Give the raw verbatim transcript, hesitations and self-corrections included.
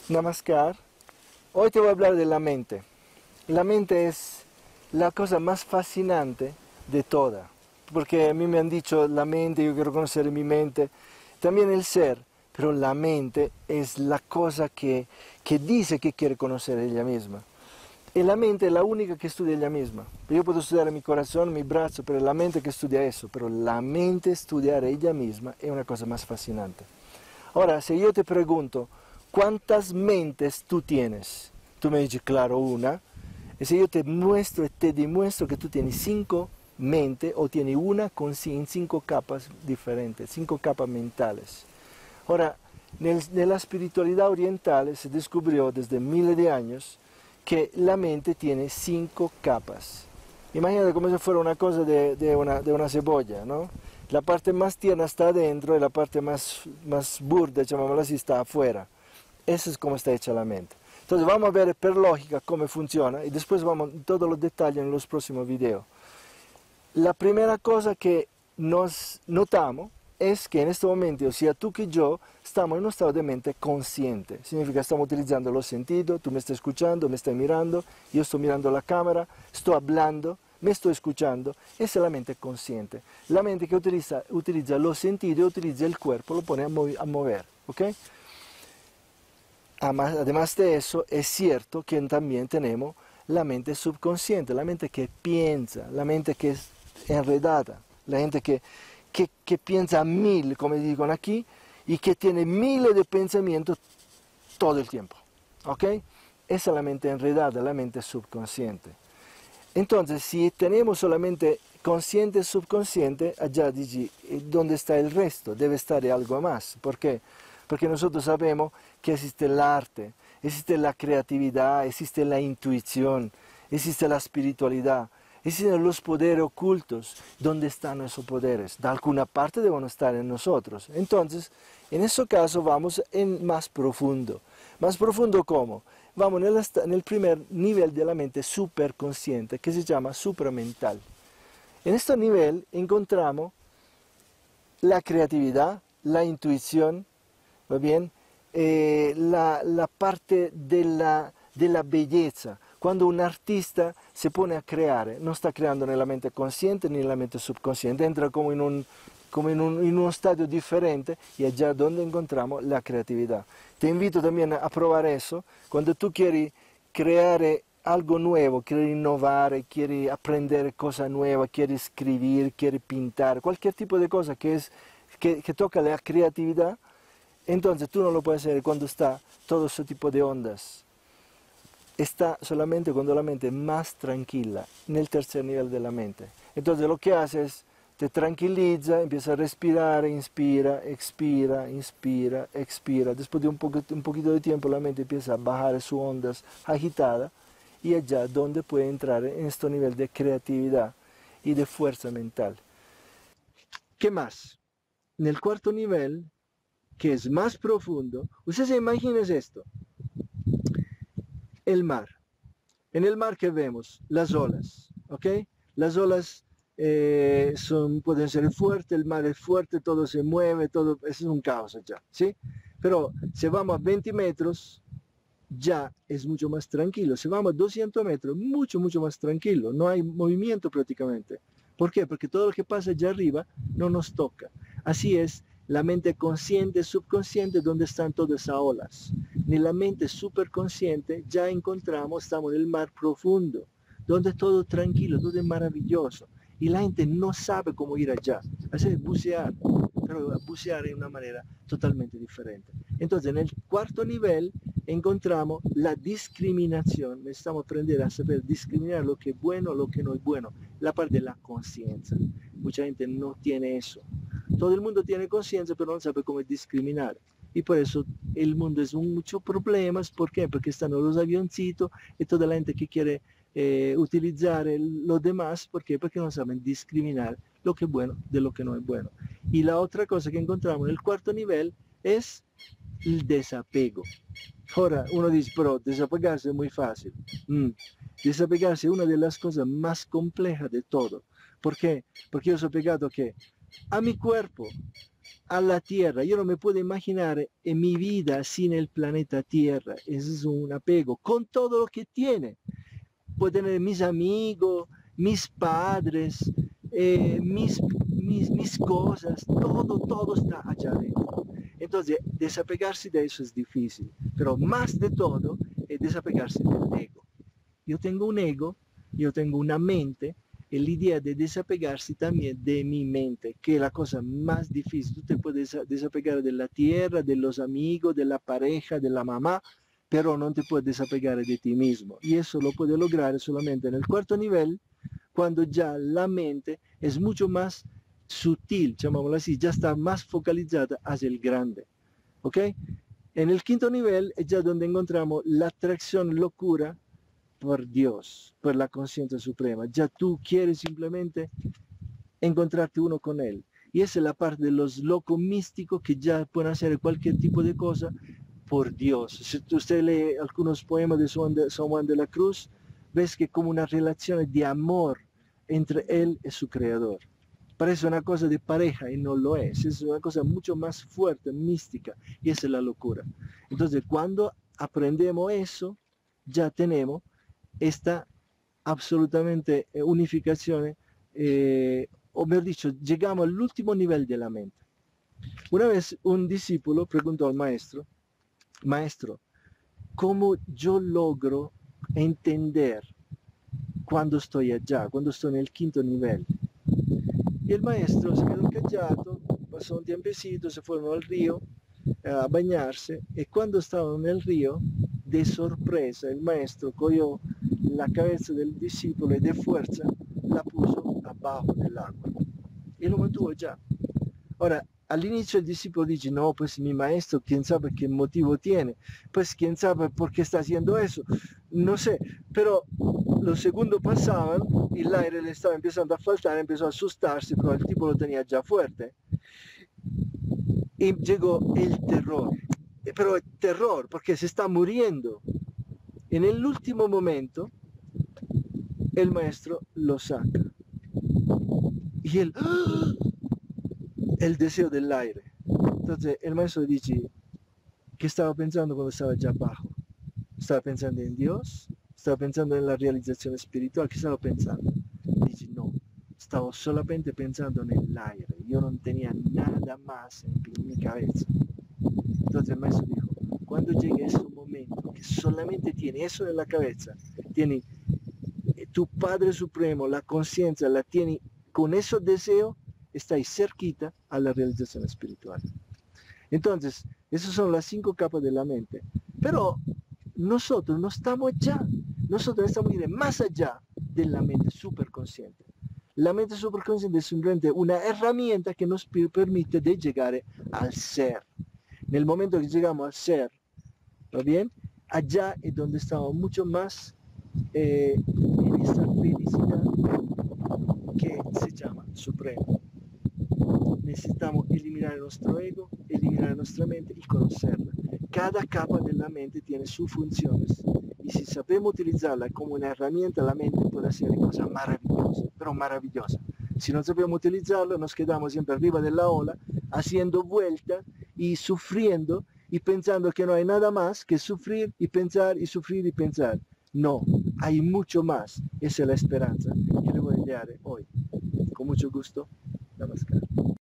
Namaskar. Hoy te voy a hablar de la mente. La mente es la cosa más fascinante de toda, porque a mí me han dicho la mente, yo quiero conocer mi mente, también el ser, pero la mente es la cosa que, que dice que quiere conocer ella misma. Y la mente es la única que estudia ella misma. Yo puedo estudiar mi corazón, mi brazo, pero es la mente que estudia eso, pero la mente estudiar ella misma es una cosa más fascinante. Ahora, si yo te pregunto, ¿cuántas mentes tú tienes? Tú me dices, claro, una. Y si yo te muestro y te demuestro que tú tienes cinco mentes, o tienes una con cinco capas diferentes, cinco capas mentales. Ahora, en la espiritualidad oriental se descubrió desde miles de años que la mente tiene cinco capas. Imagínate como si fuera una cosa de, de, una, de una cebolla, ¿no? La parte más tierna está adentro y la parte más, más burda, llamémosla así, está afuera. Eso es como está hecha la mente. Entonces vamos a ver per lógica cómo funciona y después vamos a todos los detalles en los próximos videos. La primera cosa que nos notamos es que en este momento, o sea tú que yo, estamos en un estado de mente consciente. Significa que estamos utilizando los sentidos, tú me estás escuchando, me estás mirando, yo estoy mirando la cámara, estoy hablando, me estoy escuchando. Esa es la mente consciente. La mente que utiliza, utiliza los sentidos y utiliza el cuerpo, lo pone a, mover, a mover, ¿ok? Además de eso, es cierto que también tenemos la mente subconsciente, la mente que piensa, la mente que es enredada, la gente que, que, que piensa a mil, como dicen aquí, y que tiene miles de pensamientos todo el tiempo, ¿ok? Esa es la mente enredada, la mente subconsciente. Entonces, si tenemos solamente consciente y subconsciente, allá dice, ¿dónde está el resto? Debe estar algo más. ¿Por qué? Porque nosotros sabemos que existe el arte, existe la creatividad, existe la intuición, existe la espiritualidad, existen los poderes ocultos. ¿Dónde están esos poderes? De alguna parte deben estar en nosotros. Entonces, en ese caso vamos en más profundo. ¿Más profundo cómo? Vamos en el, en el primer nivel de la mente superconsciente, que se llama supramental. En este nivel encontramos la creatividad, la intuición, ¿va bien? Eh, la, la parte de la, de la belleza. Cuando un artista se pone a crear, no está creando en la mente consciente ni en la mente subconsciente, entra como en un, como en un, en un estadio diferente y allá donde encontramos la creatividad. Te invito también a probar eso. Cuando tú quieres crear algo nuevo, quieres innovar, quieres aprender cosas nuevas, quieres escribir, quieres pintar, cualquier tipo de cosa que, es, que, que toca la creatividad, entonces tú no lo puedes hacer cuando está todo ese tipo de ondas. Está solamente cuando la mente es más tranquila, en el tercer nivel de la mente. Entonces lo que hace es, te tranquiliza, empieza a respirar, inspira, expira, inspira, expira. Después de un, poco, un poquito de tiempo la mente empieza a bajar sus ondas agitadas y allá donde puede entrar en este nivel de creatividad y de fuerza mental. ¿Qué más? En el cuarto nivel, que es más profundo, ustedes se imaginen esto, el mar. En el mar que vemos, las olas, ¿ok? Las olas eh, son, pueden ser fuertes, el mar es fuerte, todo se mueve, todo es un caos allá, ¿sí? Pero si vamos a veinte metros, ya es mucho más tranquilo. Si vamos a doscientos metros, mucho, mucho más tranquilo. No hay movimiento prácticamente. ¿Por qué? Porque todo lo que pasa allá arriba no nos toca. Así es la mente consciente, subconsciente, donde están todas esas olas. En la mente superconsciente ya encontramos, estamos en el mar profundo, donde todo es tranquilo, todo es maravilloso. Y la gente no sabe cómo ir allá. Así es bucear, pero bucear de una manera totalmente diferente. Entonces, en el cuarto nivel encontramos la discriminación. Necesitamos aprender a saber discriminar lo que es bueno, lo que no es bueno. La parte de la conciencia. Mucha gente no tiene eso. Todo el mundo tiene conciencia, pero no sabe cómo discriminar. Y por eso el mundo es un, muchos problemas. ¿Por qué? Porque están los avioncitos y toda la gente que quiere eh, utilizar el, los demás. ¿Por qué? Porque no saben discriminar lo que es bueno de lo que no es bueno. Y la otra cosa que encontramos en el cuarto nivel es el desapego. Ahora uno dice, pero desapegarse es muy fácil. Mm. Desapegarse es una de las cosas más complejas de todo. ¿Por qué? Porque yo soy pegado ¿a qué? A mi cuerpo. a la Tierra. Yo no me puedo imaginar en mi vida sin el planeta Tierra. Es un apego con todo lo que tiene. Puedo tener mis amigos, mis padres, eh, mis, mis, mis cosas, todo, todo está allá adentro. Entonces, desapegarse de eso es difícil, pero más de todo es desapegarse del ego. Yo tengo un ego, yo tengo una mente, y la idea de desapegarse también de mi mente, que es la cosa más difícil. Tú te puedes desapegar de la tierra, de los amigos, de la pareja, de la mamá, pero no te puedes desapegar de ti mismo. Y eso lo puedes lograr solamente en el cuarto nivel, cuando ya la mente es mucho más sutil, llamémoslo así, ya está más focalizada hacia el grande. ¿Ok? En el quinto nivel es ya donde encontramos la atracción locura por Dios, por la conciencia suprema. Ya tú quieres simplemente encontrarte uno con Él. Y esa es la parte de los locos místicos que ya pueden hacer cualquier tipo de cosa por Dios. Si usted lee algunos poemas de San Juan de la Cruz, ves que como una relación de amor entre Él y su Creador. Parece una cosa de pareja y no lo es. Es una cosa mucho más fuerte, mística, y esa es la locura. Entonces, cuando aprendemos eso, ya tenemos esta absolutamente unificación, eh, o mejor dicho, llegamos al último nivel de la mente. Una vez un discípulo preguntó al maestro, maestro, ¿cómo yo logro entender cuando estoy allá, cuando estoy en el quinto nivel? Y el maestro se quedó callado, pasó un tiempecito, se fueron al río a bañarse, y cuando estaban en el río, de sorpresa, el maestro cogió la cabeza del discípulo y de fuerza la puso abajo del agua y lo mantuvo allá. Ahora, al inicio el discípulo dice, no, pues mi maestro, quién sabe qué motivo tiene, pues quién sabe por qué está haciendo eso, no sé, pero los segundos pasaban y el aire le estaba empezando a faltar, empezó a asustarse, pero el tipo lo tenía ya fuerte. Y llegó el terror, pero el terror, porque se está muriendo. En el último momento, el maestro lo saca. Y él, ¡ah! El deseo del aire. Entonces el maestro dice, ¿qué estaba pensando cuando estaba allá abajo? ¿Estaba pensando en Dios? ¿Estaba pensando en la realización espiritual? ¿Qué estaba pensando? Dice, no, estaba solamente pensando en el aire. Yo no tenía nada más en mi cabeza. Entonces el maestro dijo, cuando llegue ese momento que solamente tiene eso en la cabeza, tiene tu Padre Supremo, la conciencia la tiene con esos deseos, está ahí cerquita a la realización espiritual. Entonces, esas son las cinco capas de la mente. Pero nosotros no estamos allá. Nosotros estamos más allá de la mente superconsciente. La mente superconsciente es simplemente una herramienta que nos permite de llegar al ser. En el momento que llegamos al ser, ¿no bien? Allá es donde estamos mucho más eh, en esta felicidad que se llama supremo. Necesitamos eliminar nuestro ego, eliminar nuestra mente y conocerla. Cada capa de la mente tiene sus funciones y si sabemos utilizarla como una herramienta, la mente puede hacer cosas maravillosas, pero maravillosas. Si no sabemos utilizarla, nos quedamos siempre arriba de la ola, haciendo vueltas y sufriendo y pensando que no hay nada más que sufrir y pensar y sufrir y pensar. No, hay mucho más. Esa es la esperanza que le voy a dar hoy. Con mucho gusto. Namaskar.